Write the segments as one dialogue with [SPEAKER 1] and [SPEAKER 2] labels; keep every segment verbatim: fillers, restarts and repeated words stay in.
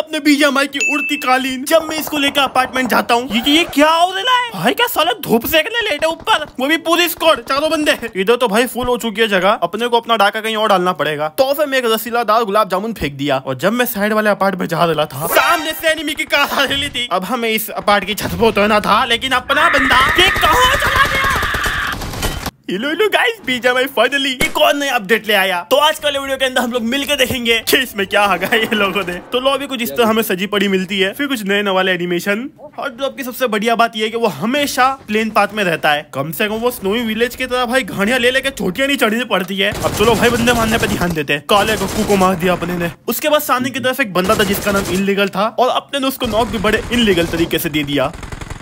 [SPEAKER 1] अपने बीजेएमआई की उड़ती कालीन जब मैं इसको लेकर अपार्टमेंट जाता हूँ। ये, ये क्या हो रहा है भाई? क्या साला धूप सेकने लेटे ऊपर, वो भी पूरी स्क्वाड, चारों बंदे। इधर तो भाई फुल हो चुकी है जगह, अपने को अपना डाका कहीं और डालना पड़ेगा। तो फिर मैं एक रसीलादार गुलाब जामुन फेंक दिया और जब मैं साइड वाले अपार्टमेंट जा रहा था सामने से एनिमी की कार आ रही थी। अब हमें इस अपार्ट की छत पर उतरना था लेकिन अपना बंदा कहाँ चला गया। Hello hello guys, BGMI finally एक और नया अपडेट ले आया। तो आज वाले वीडियो के अंदर हम लोग मिलकर देखेंगे कि इसमें क्या आ गया ये लोगों ने। तो लॉबी कुछ इस तरह हमें सजी पड़ी मिलती है, फिर कुछ नए नए वाले एनिमेशन। और ड्रॉप की सबसे बढ़िया बात यह है कि वो हमेशा प्लेन पाथ में रहता है। कम से कम वो स्नोई विलेज की तरह भाई घाड़ियां ले लेके चोटियां नहीं चढ़नी पड़ती है। अब चलो भाई बंदे मारने पे ध्यान देते हैं। काले गक्कू को मार दिया अपने ने। उसके बाद सामने की तरफ एक बंदा था जिसका नाम इनलीगल था और अपने ने उसको नॉक भी बड़े इनलीगल तरीके से दे दिया।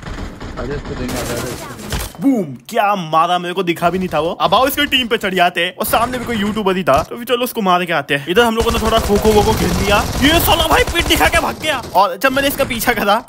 [SPEAKER 1] बूम, क्या मारा, मेरे को दिखा भी नहीं था वो। अब आओ इसके टीम पे चढ़ जाते हैं और सामने भी कोई यूट्यूबर ही था, तो फिर चलो उसको मार के आते हैं। इधर हम लोगों ने थोड़ा खोखो वोखो खेल लिया। ये साला भाई पीठ दिखा के भाग गया और जब मैंने इसका पीछा करा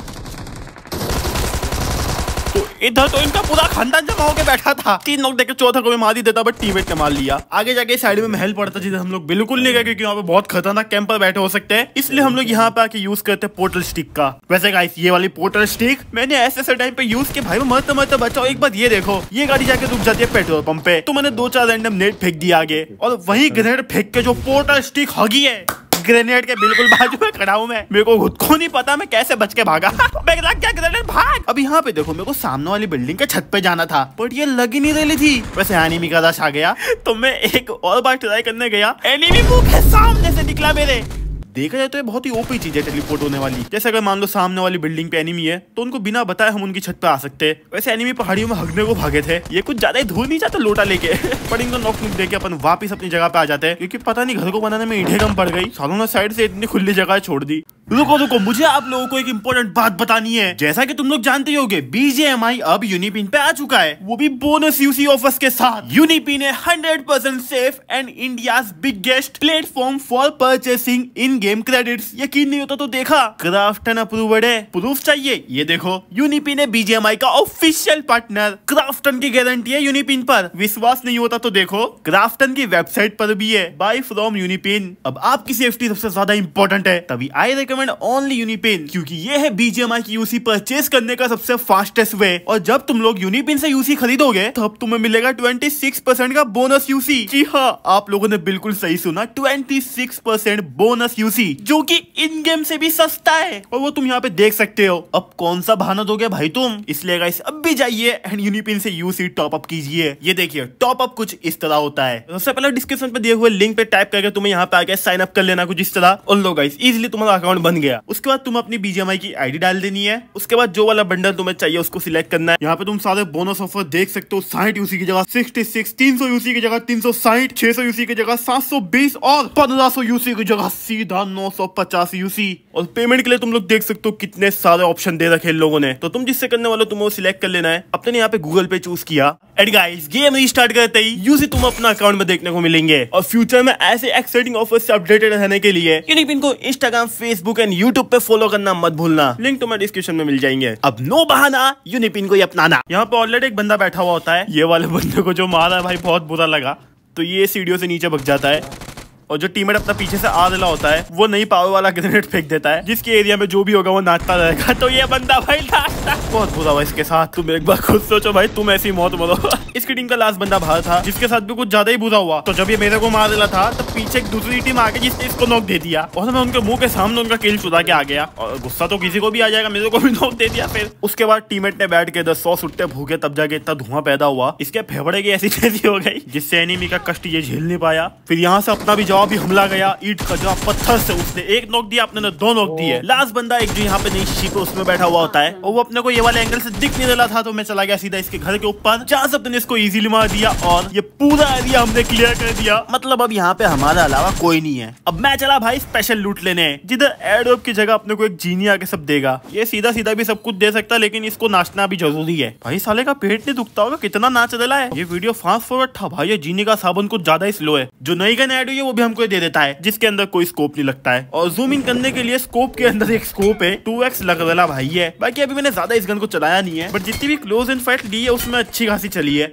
[SPEAKER 1] तो इधर तो इनका पूरा खानदान जमा होकर बैठा था। तीन नॉक देके चौथा को मैं मार ही देता बट टीममेट ने मार लिया। आगे जाके साइड में महल पड़ता जिधर हम लोग बिल्कुल नहीं गए क्योंकि वहाँ पे बहुत खतरनाक कैंपर बैठे हो सकते हैं, इसलिए हम लोग यहाँ पे आके यूज करते हैं पोर्टल स्टिक का। वैसे गाइस ये वाली पोर्टल स्टिक मैंने ऐसे ऐसे टाइम पे यूज किया भाई, मरते मरते बचाओ। एक बात ये देखो, ये गाड़ी जाके रुक जाती है पेट्रोल पंप पे, तो मैंने दो चार रैंडम नेट फेंक दिया आगे और वही ग्रेनेड फेंक के जो पोर्टल स्टिक हगी है ग्रेनेड के बिल्कुल बाजू में खड़ा हूँ मैं। मेरे को खुद को नहीं पता मैं कैसे बच के भागा। क्या ग्रेनेड भाग। अब यहाँ पे देखो, मेरे को सामने वाली बिल्डिंग के छत पे जाना था बट ये लग ही नहीं रही थी। वैसे एनिमी का रश आ गया तो मैं एक और बार ट्राई करने गया, एनिमी मुंह के सामने से निकला मेरे। देखा जाए तो ये बहुत ही ओपी चीज है टेलीपोर्ट होने वाली। जैसे अगर मान लो सामने वाली बिल्डिंग पे एनिमी है तो उनको बिना बताए हम उनकी छत पे आ सकते हैं। वैसे एनिमी पहाड़ियों में हगने को भागे थे, ये कुछ ज्यादा ही दूर नहीं जाता लोटा लेके पर इनको नॉक नुक देके अपन वापस अपनी जगह पे आ जाते हैं क्योंकि पता नहीं घर को बनाने में ईंटें कम पड़ गई। सालों ने साइड से इतनी खुली जगह छोड़ दी। रुको रुको, मुझे आप लोगों को एक इम्पोर्टेंट बात बतानी है। जैसा कि तुम लोग जानते होगे बीजेएमआई अब यूनिपिन पे आ चुका है, वो भी बोनस यूसी ऑफर्स के साथ। यूनिपिन है hundred percent safe and India's biggest platform for purchasing in game credits. यकीन नहीं होता तो देखा, क्राफ्टन अप्रूव्ड है। प्रूफ चाहिए? ये देखो, यूनिपिन है बीजेएमआई का ऑफिशियल पार्टनर। क्राफ्टन की गारंटी है यूनिपिन पर। विश्वास नहीं होता तो देखो, क्राफ्टन की वेबसाइट पर भी है, बाय फ्रॉम यूनिपिन। अब आपकी सेफ्टी सबसे ज्यादा इंपॉर्टेंट है, तभी आई रिकमेंड ओनली यूनिपिन क्योंकि ये है बीजेएमआई की यूसी परचेस करने का सबसे फास्टेस्ट वे। और जब तुम लोग यूनिपिन से यूसी खरीदोगे तब तुम्हें मिलेगा छब्बीस परसेंट का बोनस यूसी। जी हाँ, आप लोगों ने बिल्कुल सही सुना, छब्बीस परसेंट बोनस यूसी जो कि इन गेम से भी सस्ता है और वो तुम यहाँ पे देख सकते हो। अब कौन सा बहाना दोगे भाई तुम, इसलिए गाइस अब भी जाइए एंड यूनिपिन से यूसी टॉप अप कीजिए। ये देखिए टॉप अप कुछ इस तरह होता है। सबसे पहले डिस्क्रिप्शन पे दिए हुए लिंक पे टाइप करके तुम्हें यहाँ पे आके साइन अप कर लेना कुछ इस तरह और लो गाइस इजीली तुम्हारा अकाउंट बन गया। उसके बाद तुम अपनी बीजेएमआई की आईडी डाल देनी है। उसके बाद जो वाला बंडल तुम्हें चाहिए उसको सिलेक्ट करना है। यहाँ पे तुम सारे बोनस ऑफर देख सकते हो, साठ यूसी की जगह छियासठ, तीन सौ यूसी की जगह तीन सौ साठ, छह सौ यूसी की जगह सात सौ बीस और पंद्रह सौ यूसी की जगह सीधा नौ सौ पचास यूसी। और पेमेंट के लिए तुम लोग देख सकते हो कितने सारे ऑप्शन दे रखे लोगों ने, तो तुम जिससे करने वाले तुम वो सिलेक्ट कर लेना है। अपने यहाँ पे गूगल पे चूज किया एंड गाइस गेम रीस्टार्ट करते ही यूसी तुम अपना अकाउंट में देखने को मिलेंगे। और फ्यूचर में ऐसे एक्साइटिंग ऑफर से अपडेटेड रहने के लिए यूनिपिन को इंस्टाग्राम, फेसबुक एंड यूट्यूब पे फॉलो करना मत भूलना, लिंक तुम्हें डिस्क्रिप्शन में मिल जाएंगे। अब नो बहाना, यूनिपिन को ही अपनाना। यहाँ पे ऑलरेडी एक बंदा बैठा हुआ होता है, ये वाले बंदे को जो मारा है भाई बहुत बुरा लगा, तो ये सीढ़ियों से नीचे भग जाता है और जो टीममेट अपना पीछे से आ रहा होता है वो नई पावर वाला ग्रेनेड फेंक देता है जिसके एरिया में जो भी होगा वो नाचता रहेगा। तो ये बंदा भाई नाचता, बहुत बुरा हुआ इसके साथ। तुम एक बार खुद सोचो भाई, तुम ऐसी मौत मरो। इसकी टीम का लास्ट बंदा बाहर था जिसके साथ भी कुछ ज्यादा ही बुरा हुआ। तो जब ये मेरे को मार रहा था तो पीछे एक दूसरी टीम आ गई जिसने इसको नॉक दे दिया और मैं उनके मुंह के सामने उनका किल चुरा के आ गया। और गुस्सा तो किसी को भी आ जाएगा, मेरे को भी नॉक दे दिया। फिर उसके बाद टीममेट ने बैठ के दस सौ सुट्टे भूखे तब जाके इतना धुआं पैदा हुआ, इसके फेफड़े की ऐसी तैसी हो गई जिससे एनिमी का कष्ट ये झेल नहीं पाया। फिर यहाँ से अपना भी जवाबी हमला गया, ईट का जवाब पत्थर से। उसने एक नॉक दिया, अपने ने दो नॉक दिए। लास्ट बंदा एक जो यहाँ पे नई शिप है उसमें बैठा हुआ होता है और वो अपने को ये वाले एंगल से दिख नहीं रहा था, तो मैं चला गया सीधा इसके घर के ऊपर जहाँ से अपने इसको इजीली मार दिया और ये पूरा एरिया हमने क्लियर कर दिया। मतलब अब यहाँ पे हमारे अलावा कोई नहीं है। अब मैं चला भाई स्पेशल लूट लेने, जिधर एयरड्रॉप की जगह अपने को एक जीनी आके सब देगा। ये सीधा सीधा भी सब कुछ दे सकता है लेकिन इसको नाचना भी जरूरी है। भाई साले का पेट नहीं दुखता होगा, कितना नाच रहा है। ये वीडियो फास्ट फॉरवर्ड था भाई, ये जीनी का साबुन कुछ ज्यादा ही स्लो है। जो नई गन ऐड हुई है वो भी हमको दे देता है जिसके अंदर कोई स्कोप नहीं लगता है। और जूम इन करने के लिए स्कोप के अंदर एक स्कोप है, टू एक्स लग रहा भाई है। बाकी अभी मैंने ज्यादा इस गन को चलाया नहीं है बट जितनी भी क्लोज इन फाइट ली है उसमें अच्छी खासी चली है।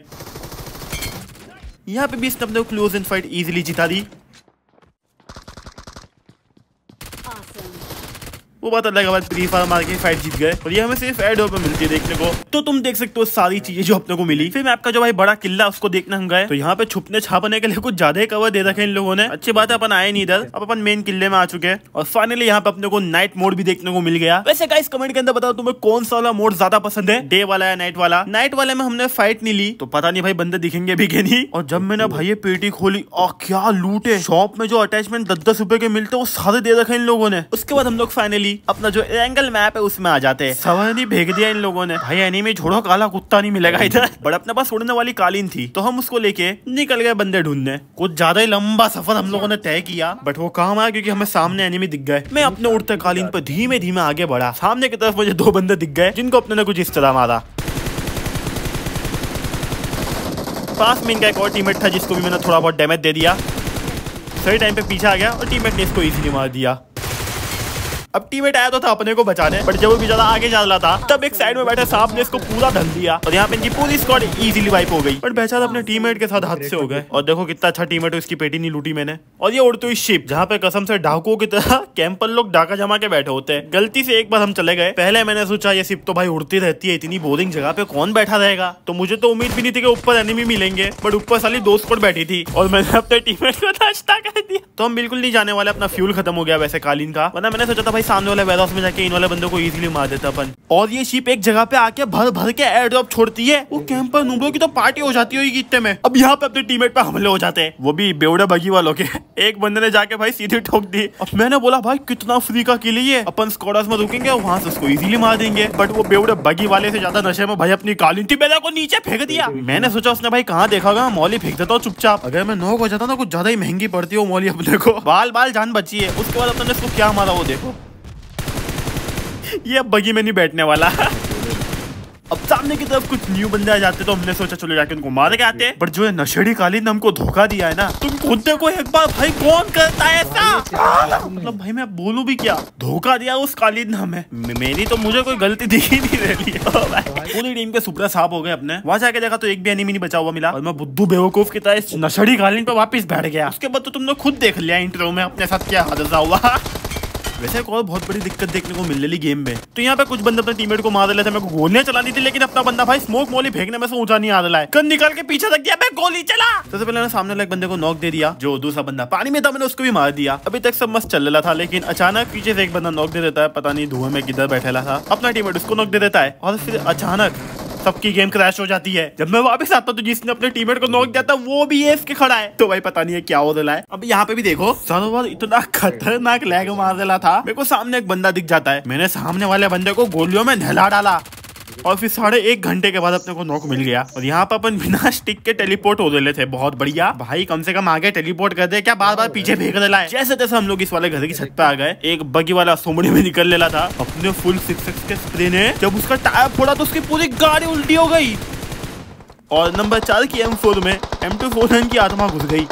[SPEAKER 1] यहाँ पे भी इसने अपने क्लोज इन फाइट इजीली जिता दी। वो बात अलग है, फ्री फायर मार के फाइट जीत गए और ये हमें सिर्फ एड पे मिलती है देखने को। तो तुम देख सकते हो सारी चीजें जो अपने को मिली। फिर मैप का जो भाई बड़ा किला उसको देखने हम गए, तो यहाँ पे छुपने छापने के लिए कुछ ज्यादा ही कवर दे रखे इन लोगों ने। अच्छी बात है अपन आए नहीं इधर, अब अपन मेन किले में आ चुके हैं। और फाइनली यहाँ पे अपने को नाइट मोड भी देखने को मिल गया। वैसे गाइस कमेंट के अंदर बताओ तुम्हें कौन सा वाला मोड ज्यादा पसंद है, डे वाला या नाइट वाला। नाइट वाले में हमने फाइट नहीं ली तो पता नहीं भाई बंदे दिखेंगे भी के नहीं। और जब मैंने भाई ये पेटी खोली और क्या लूट है, शॉप में जो अटैचमेंट दस दस रुपए के मिलते हैं वो सारे दे रखे इन लोगों ने। उसके बाद हम लोग फाइनली अपना जो एंगल मैप है उसमें आ जाते हैं। सवारी भेज दिया इन लोगों ने, भाई एनीमे छोड़ो काला कुत्ता नहीं मिलेगा इधर। बट अपने पास उड़ने वाली कालीन थी तो हम उसको लेके निकल गए बंदे ढूंढने। कुछ ज्यादा ही लंबा सफर हम लोगों ने तय किया बट वो काम आया क्योंकि हमें सामने एनिमी दिख गए। मैं अपने उड़ते कालीन पर धीमे धीमे आगे बढ़ा। सामने की तरफ मुझे दो बंदे दिख गए जिनको अपने ने कुछ इस तरह मारा। पास में इनका एक और टीममेट था जिसको भी मैंने थोड़ा बहुत डैमेज दे दिया। सही टाइम पे पीछे आ गया और टीममेट ने इसको इजीली मार दिया। अब टीममेट आया तो था अपने को बचाने, बट जब वो बेचारा आगे चल रहा था तब एक साइड में बैठे सांप ने इसको पूरा धल दिया और यहाँ पे इनकी पूरी स्क्वाड इजीली वाइप हो गई। बट बेचारा अपने टीममेट के साथ हादसे हो गए। और देखो कितना अच्छा टीममेट है, उसकी पेटी नहीं लूटी मैंने। और ये उड़ती हुई शिप जहाँ पे कसम से डाकुओं की तरह कैंपर लोग डाका जमा के बैठे होते हैं। गलती से एक बार हम चले गए। पहले मैंने सोचा ये शिप तो भाई उड़ती रहती है, इतनी बोरिंग जगह पे कौन बैठा रहेगा, तो मुझे तो उम्मीद भी नहीं थी कि ऊपर एनिमी मिलेंगे। बट ऊपर साली दो स्क्वाड बैठी थी और मैंने अपने टीममेट को नाश्ता कर दिया। तो हम बिल्कुल नहीं जाने वाले, अपना फ्यूल खत्म हो गया वैसे कालीन का। वरना मैंने सोचा था भाई सामने वाले वेयरहाउस में जाके इन वाले बंदों को इजीली मार देता अपन। और ये शिप एक जगह पे आके भर भर के एयर ड्रॉप छोड़ती है। वो कैंपर नूबलों की तो पार्टी हो जाती होगी इतने में। अब यहाँ पे अपने टीममेट पे हमले हो जाते हैं, वो भी बेवड़े बगी वालों के। एक बंदे ने जाके भाई सीधी ठोक दी। अब मैंने बोला भाई कितना फ्री का किल है, अपन स्क्वाड्स में रुकेंगे वहां से उसको इजीली मार देंगे। बट वो बेवड़े बगी वाले से ज्यादा नशे में भाई अपनी कालीन थी को नीचे फेंक दिया। मैंने सोचा उसने भाई कहाँ देखा होगा, मौली फेंक देता हूँ चुपचाप। अगर मैं नॉक हो जाता ना कुछ ज्यादा ही महंगी पड़ती है वो मौली अपने को। बाल बाल जान बची है। उसके बाद अपने इसको क्या मारा वो देखो। ये अब बगी में नहीं बैठने वाला। अब सामने की तरफ कुछ न्यू बंदे आ जाते तो हमने सोचा चलो जाके उनको मार के आते हैं। बट जो है नशेड़ी कालीन ने हमको धोखा दिया है ना, तुम खुद देखो एक बार भाई कौन करता है ऐसा। मतलब भाई मैं बोलूं भी क्या, धोखा दिया उस कालीन ने हमें। मेरी तो मुझे कोई गलती दिख ही नहीं रही है। पूरी टीम के सुपड़ा साफ हो गए अपने। वहां जाके देखा तो एक भी एनिमी नहीं बचा हुआ मिला और मैं बुद्धू बेवकूफ की तरह इस नशेड़ी कालीन पे वापस बैठ गया। उसके बाद तो तुमने खुद देख लिया इंटरव्यू में अपने साथ क्या हादसा हुआ। वैसे एक और बहुत बड़ी दिक्कत देखने को मिल रही गेम में, तो यहाँ पे कुछ बंदे अपने टीममेट को मार लेते। मेरे को गोलियां चलानी थी लेकिन अपना बंदा भाई स्मोक मोली फेंकने में से ऊंचा नहीं आ रहा है। गन निकाल के पीछे रख दिया, मैं गोली चला। सबसे पहले मैंने सामने एक बंदे को नॉक दे दिया, जो दूसरा बंदा पानी में था मैंने उसको भी मार दिया। अभी तक सब मस्त चल रहा था लेकिन अचानक पीछे से एक बंदा नॉक दे देता है, पता नहीं धुएं में किधर बैठेला था। अपना टीममेट उसको नॉक दे देता है और फिर अचानक सबकी गेम क्रैश हो जाती है। जब मैं वापस आता तो जिसने अपने टीममेट को नॉक दिया था वो भी एफ के खड़ा है। तो भाई पता नहीं है क्या हो रहा है। अब यहाँ पे भी देखो सारों इतना खतरनाक लैग मार रहा था। मेरे को सामने एक बंदा दिख जाता है, मैंने सामने वाले बंदे को गोलियों में नहला डाला और फिर साढ़े एक घंटे के बाद अपने को नॉक मिल गया। और यहाँ पर अपन बिना स्टिक के टेलीपोर्ट हो रहे थे। बहुत बढ़िया भाई, कम से कम आगे टेलीपोर्ट कर दे, क्या बार बार पीछे फेंक देला है। जैसे तैसे हम लोग इस वाले घर की छत पे आ गए। एक बगी वाला सोमड़ी में निकल लेला था अपने फुल सिक्स सिक्स के स्प्रे ने। जब उसका टायर फोड़ा तो उसकी पूरी गाड़ी उल्टी हो गई। और नंबर चार की एम फोर में एम टू फोर की आत्मा घुस गई।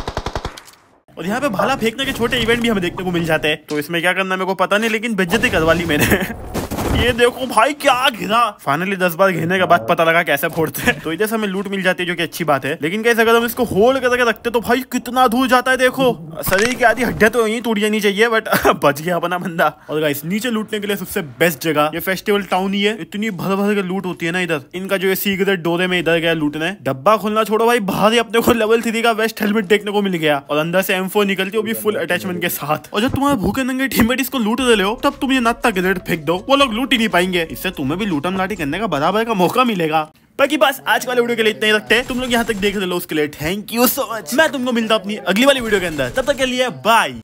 [SPEAKER 1] और यहाँ पे भाला फेंकने के छोटे इवेंट भी हमें देखने को मिल जाते हैं। तो इसमें क्या करना मेरे को पता नहीं, लेकिन बेइज्जती करवा ली मैंने। ये देखो भाई क्या घिरा। फाइनली दस बार घिरने के बाद पता लगा कैसे फोड़ते हैं। तो इधर से हमें लूट मिल जाती है जो कि अच्छी बात है। लेकिन कैसे अगर हम इसको होल्ड करके रखते तो भाई कितना दूर जाता है। देखो शरीर की आधी हड्डियां तो यहीं टूट जानी चाहिए, बट बच गया अपना बंदा। और गाइस नीचे लूटने के लिए सबसे बेस्ट जगह ये फेस्टिवल टाउन ही है। इतनी भर भर के लूट होती है ना इधर। इनका जो सीक्रेट डोरे में इधर गया लूटने, डब्बा खोलना छोड़ो भाई, बाहर ही अपने को लेवल थ्री का वेस्ट हेलमेट देखने को मिल गया। और अंदर से एम फोर निकलती है, वो भी फुल अटैचमेंट के साथ। और जब तुम्हारे भूखे नंगे टीममेट इसको लूट रहे हो तब तुम ये नत्ता ग्रेनेड फेंक दो, वो लोग लूट ही नहीं पाएंगे। इससे तुम्हें भी लूटम लाटी करने का बराबर का मौका मिलेगा। बाकी बस आज वाले वीडियो के लिए इतना ही रखते हैं। तुम लोग यहाँ तक देख रहे हो उसके लिए थैंक यू सो मच। मैं तुमको मिलता अपनी अगली वाली वीडियो के अंदर, तब तक के लिए बाय।